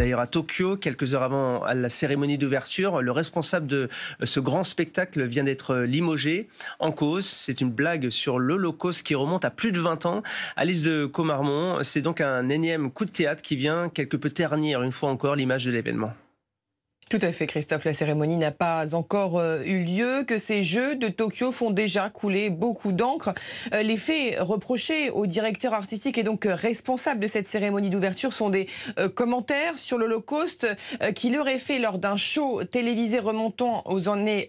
d'ailleurs à Tokyo, quelques heures avant la cérémonie d'ouverture. Le responsable de ce grand spectacle vient d'être limogé. En cause, c'est une blague sur l'Holocauste qui remonte à plus de 20 ans. Alice de Comarmont, c'est donc un énième coup de théâtre qui vient quelque peu ternir une fois encore l'image de l'événement. Tout à fait, Christophe. La cérémonie n'a pas encore eu lieu, que ces Jeux de Tokyo font déjà couler beaucoup d'encre. Les faits reprochés au directeur artistique et donc responsable de cette cérémonie d'ouverture sont des commentaires sur l'Holocauste qu'il aurait fait lors d'un show télévisé remontant aux années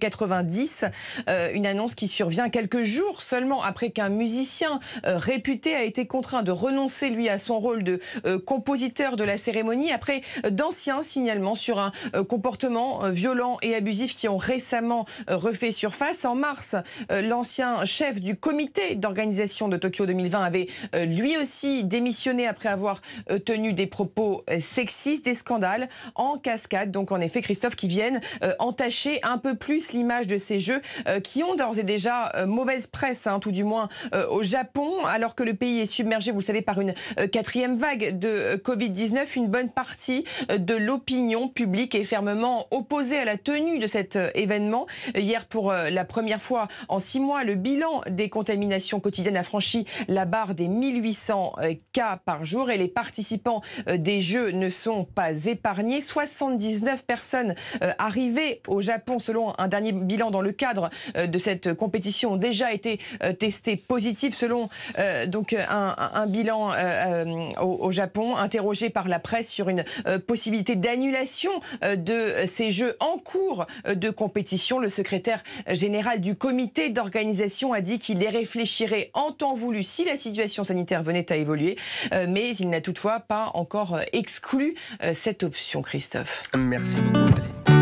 90. Une annonce qui survient quelques jours seulement après qu'un musicien réputé a été contraint de renoncer, lui, à son rôle de compositeur de la cérémonie après d'anciens signalements sur un comportements violents et abusifs qui ont récemment refait surface. En mars, l'ancien chef du comité d'organisation de Tokyo 2020 avait lui aussi démissionné après avoir tenu des propos sexistes, des scandales en cascade. Donc en effet, Christophe, qui viennent entacher un peu plus l'image de ces Jeux qui ont d'ores et déjà mauvaise presse, tout du moins au Japon, alors que le pays est submergé, vous le savez, par une quatrième vague de Covid-19. Une bonne partie de l'opinion publique est fermement opposée à la tenue de cet événement. Hier, pour la première fois en 6 mois, le bilan des contaminations quotidiennes a franchi la barre des 1800 cas par jour et les participants des Jeux ne sont pas épargnés. 79 personnes arrivées au Japon selon un dernier bilan dans le cadre de cette compétition ont déjà été testées positives selon donc un bilan au Japon. Interrogé par la presse sur une possibilité d'annulation de ces Jeux en cours de compétition, le secrétaire général du comité d'organisation a dit qu'il les réfléchirait en temps voulu si la situation sanitaire venait à évoluer, mais il n'a toutefois pas encore exclu cette option, Christophe. Merci beaucoup, Valérie.